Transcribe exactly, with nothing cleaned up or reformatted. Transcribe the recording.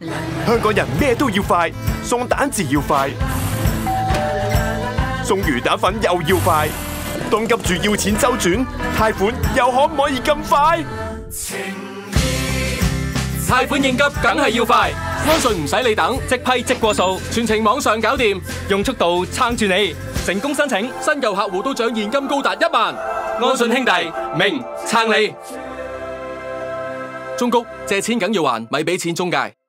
香港人咩都要快，送蛋治要快，送魚蛋粉又要快，當急住要錢周轉，貸款又可唔可以咁快？ 貸款應急梗係要快，安信唔使你等，即批即過數，全程網上搞掂，用速度撐住你，成功申請，新舊客戶都獎現金高達一萬。安信兄弟明撐你，忠告借錢梗要還，咪俾錢中介。